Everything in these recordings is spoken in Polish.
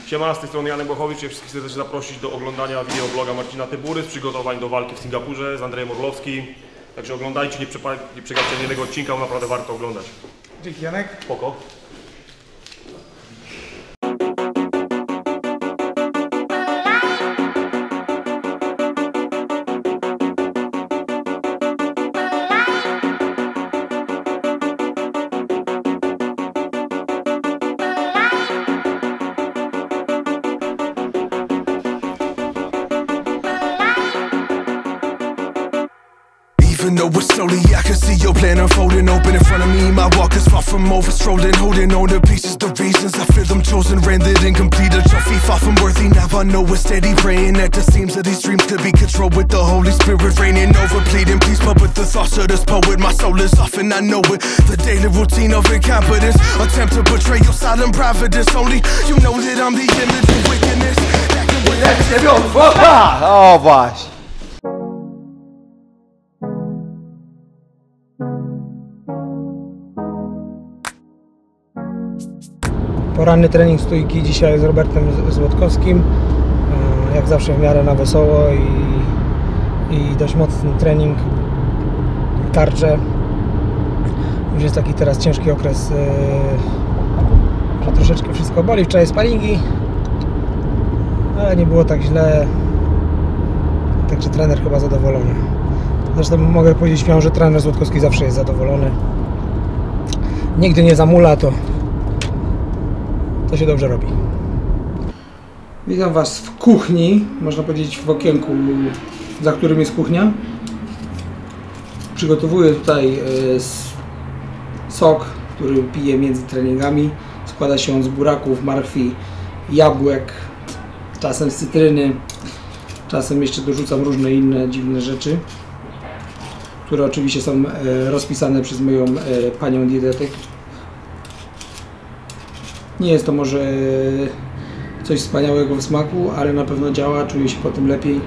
Siema, z tej strony Janek Bochowicz. Wszystkich serdecznie zaprosić do oglądania wideobloga Marcina Tybury z przygotowań do walki w Singapurze z Andrejem Orlowskim. Także oglądajcie, nie przegapcie jednego odcinka, bo naprawdę warto oglądać. Dzięki, Janek. Spoko. Even though it's slowly, I can see your plan unfolding open in front of me. My walk is far from over, strolling, holding on to pieces. The reasons I feel them chosen, rendered incomplete. A trophy far from worthy. Now I know it's steady praying at the seams of these dreams could be controlled with the Holy Spirit raining over, pleading please. But with the thoughts of this poet, my soul is off and I know it. The daily routine of incompetence, attempt to betray your silent providence. Only you know that I'm the image of wickedness. O właśnie. Poranny trening stójki dzisiaj z Robertem Złotkowskim. Jak zawsze w miarę na wesoło i dość mocny trening. Tarcze. Już jest taki teraz ciężki okres, że troszeczkę wszystko boli. Wczoraj sparingi, ale nie było tak źle. Także trener chyba zadowolony. Zresztą mogę powiedzieć śmiało, że trener Złotkowski zawsze jest zadowolony. Nigdy nie zamula, to się dobrze robi. Witam Was w kuchni, można powiedzieć w okienku, za którym jest kuchnia. Przygotowuję tutaj sok, który piję między treningami. Składa się on z buraków, marchwi, jabłek, czasem z cytryny, czasem jeszcze dorzucam różne inne dziwne rzeczy, które oczywiście są rozpisane przez moją panią dietetyk. Nie jest to może coś wspaniałego w smaku, ale na pewno działa, czuję się po tym lepiej.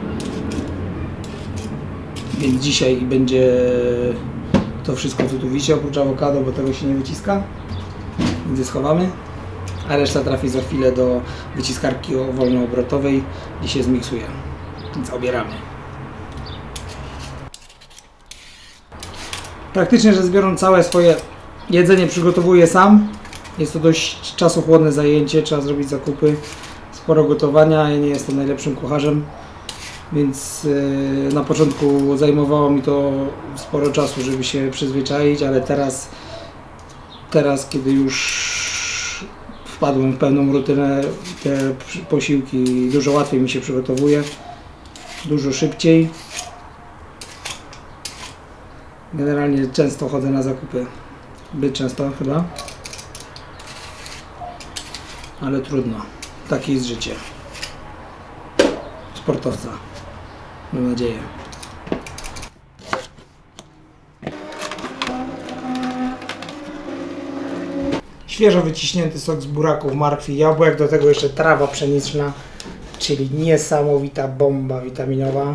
Więc dzisiaj będzie to wszystko, co tu widzicie, oprócz awokado, bo tego się nie wyciska. Więc je schowamy, a reszta trafi za chwilę do wyciskarki wolnoobrotowej i się zmiksuje. Więc obieramy. Praktycznie rzecz biorąc, całe swoje jedzenie przygotowuję sam. Jest to dość czasochłonne zajęcie, trzeba zrobić zakupy, sporo gotowania. Ja nie jestem najlepszym kucharzem, więc na początku zajmowało mi to sporo czasu, żeby się przyzwyczaić, ale teraz kiedy już wpadłem w pewną rutynę, te posiłki dużo łatwiej mi się przygotowuje, dużo szybciej. Generalnie często chodzę na zakupy, zbyt często chyba. Ale trudno. Takie jest życie sportowca. Mam nadzieję. Świeżo wyciśnięty sok z buraków, marchwi, jabłek, do tego jeszcze trawa pszeniczna, czyli niesamowita bomba witaminowa.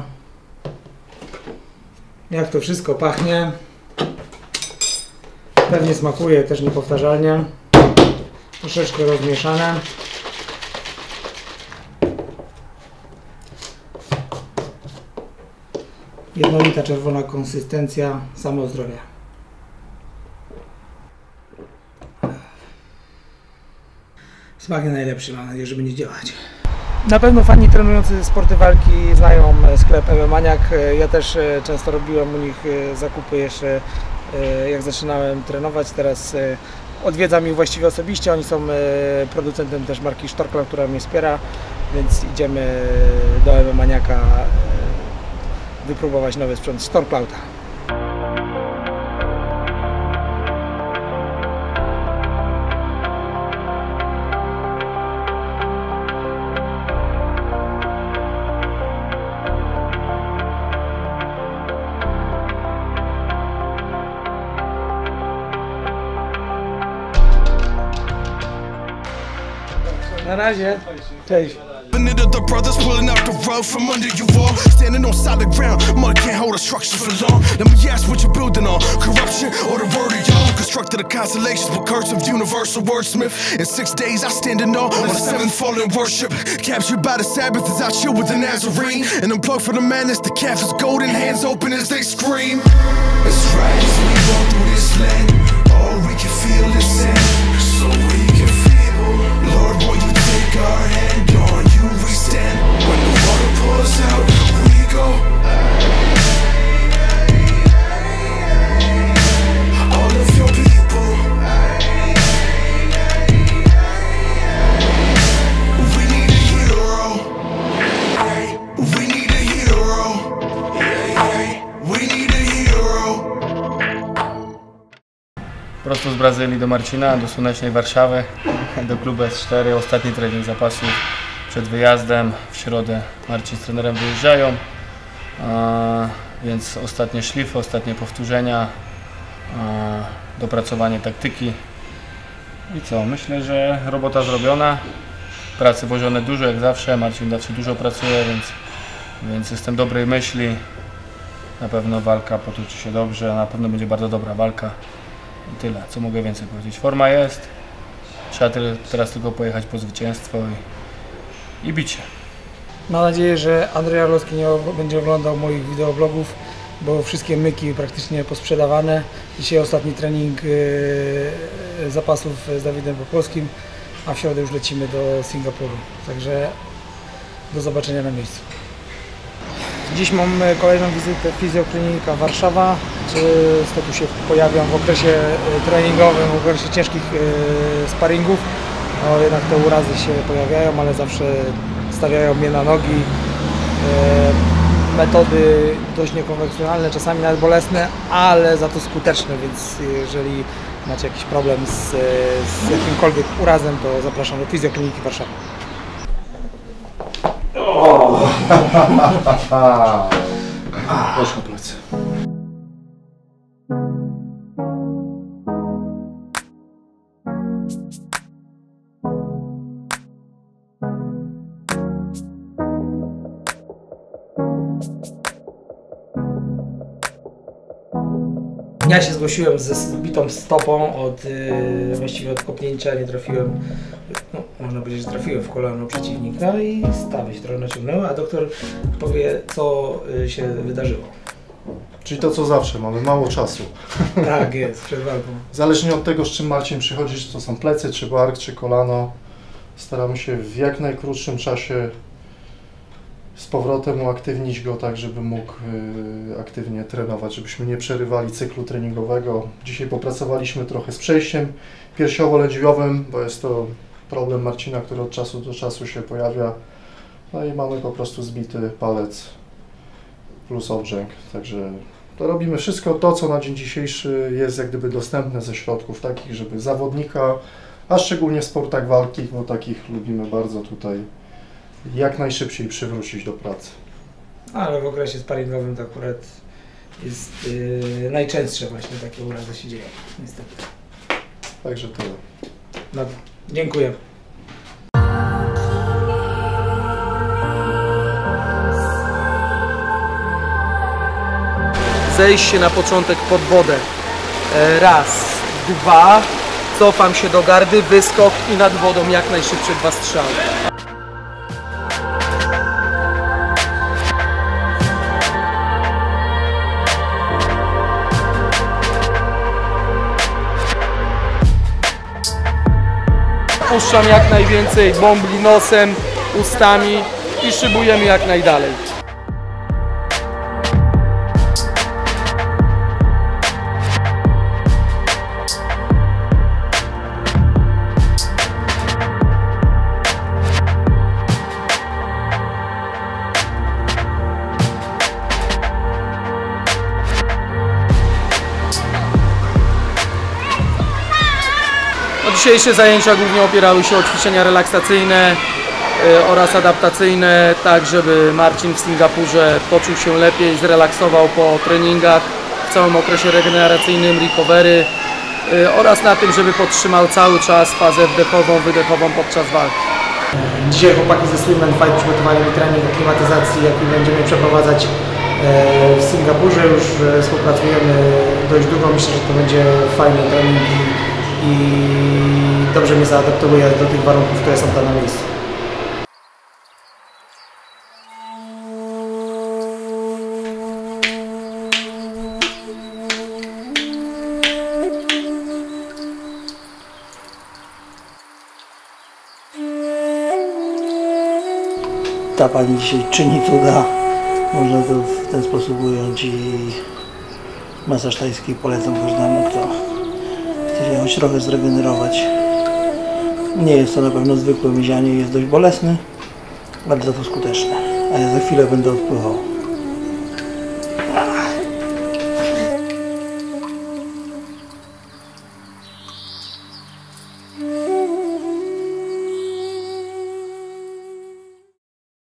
Jak to wszystko pachnie. Pewnie smakuje też niepowtarzalnie. Troszeczkę rozmieszane. Jednolita czerwona konsystencja, samo zdrowie. Smak nie najlepszy, mam nadzieję, że będzie działać. Na pewno fani trenujący sporty walki znają sklep MMA-niak. Ja też często robiłem u nich zakupy jeszcze jak zaczynałem trenować. Teraz odwiedzam ich właściwie osobiście, oni są producentem też marki Storcloud, która mnie wspiera, więc idziemy do MMA-niaka wypróbować nowy sprzęt Storclouda. Na razie. Cześć. covenant of the brothers pulling out the rug from under you all. Standing on solid ground, mud can't hold a structure for long. Let me ask what you're building on, corruption or the word of y'all? Constructed a constellations with curse of universal wordsmith. In 6 days I stand in awe on the seventh fallen worship. Captured by the Sabbath as I chill with the Nazarene. And unplugged for the madness, the calf is golden, hands open as they scream. That's right, as we walk through this land, all we can feel is sin, so we can feel. Lord, will you take our hand, on you we stand. When the water pours out, we go. All of your people, we need a hero. We need a hero. We need a hero. Prosto z Brazylii do Marcina, do słonecznej Warszawy, do klubu S4. Ostatni trening zapasów przed wyjazdem. W środę Marcin z trenerem wyjeżdżają, więc ostatnie szlify, ostatnie powtórzenia, dopracowanie taktyki. I co? Myślę, że robota zrobiona. Pracy włożone dużo jak zawsze. Marcin zawsze dużo pracuje, więc jestem dobrej myśli. Na pewno walka potoczy się dobrze, na pewno będzie bardzo dobra walka. I tyle, co mogę więcej powiedzieć. Forma jest, trzeba teraz tylko pojechać po zwycięstwo i bić się. Mam nadzieję, że Andrzej Orlowski nie będzie oglądał moich wideoblogów, bo wszystkie myki praktycznie posprzedawane. Dzisiaj ostatni trening zapasów z Dawidem Popolskim, a w środę już lecimy do Singapuru. Także do zobaczenia na miejscu. Dziś mam kolejną wizytę fizjoklinika Warszawa. Często tu się pojawiam w okresie treningowym, w okresie ciężkich sparingów. No, jednak te urazy się pojawiają, ale zawsze stawiają mnie na nogi. Metody dość niekonwencjonalne, czasami nawet bolesne, ale za to skuteczne, więc jeżeli macie jakiś problem z jakimkolwiek urazem, to zapraszam do fizjokliniki Warszawa. Proszę plecy. Ja się zgłosiłem ze zbitą stopą, właściwie od kopnięcia nie trafiłem, no, można powiedzieć, że trafiłem w kolano przeciwnika i stawę się trochę naciągnęła, a doktor powie, co się wydarzyło. Czyli to co zawsze, mamy mało czasu. Tak jest, przed walką. Zależnie od tego, z czym Marcin przychodzi, czy to są plecy, czy bark, czy kolano, staramy się w jak najkrótszym czasie z powrotem uaktywnić go tak, żeby mógł aktywnie trenować, żebyśmy nie przerywali cyklu treningowego. Dzisiaj popracowaliśmy trochę z przejściem piersiowo-lędźwiowym, bo jest to problem Marcina, który od czasu do czasu się pojawia. No i mamy po prostu zbity palec plus obrzęk, także to robimy wszystko to, co na dzień dzisiejszy jest jak gdyby dostępne ze środków takich, żeby zawodnika, a szczególnie w sportach walki, bo takich lubimy bardzo tutaj, jak najszybciej przywrócić do pracy. Ale w okresie sparingowym to akurat jest najczęstsze właśnie takie urazy się dzieją, niestety. Także tyle. Dobra, dziękuję. Zejście na początek pod wodę. Raz, dwa, cofam się do gardy, wyskok i nad wodą jak najszybciej 2 strzały. Puszczam jak najwięcej bombli nosem, ustami i szybujemy jak najdalej. Dzisiejsze zajęcia głównie opierały się o ćwiczenia relaksacyjne oraz adaptacyjne, tak żeby Marcin w Singapurze poczuł się lepiej, zrelaksował po treningach w całym okresie regeneracyjnym, recovery oraz na tym, żeby podtrzymał cały czas fazę wdechową, wydechową podczas walki. Dzisiaj chłopaki ze Swim & Fight przygotowali mi trening o klimatyzacji, jaki będziemy przeprowadzać w Singapurze. Już współpracujemy dość długo. Myślę, że to będzie fajny trening i dobrze mnie zaadaptuje do tych warunków, które są tam na miejscu. Ta pani dzisiaj czyni cuda, można to w ten sposób ująć, i masaż tajski polecam każdemu, kto chce się choć trochę zregenerować. Nie jest to na pewno zwykłe mizianie, jest dość bolesne, ale za to skuteczne, a ja za chwilę będę odpływał.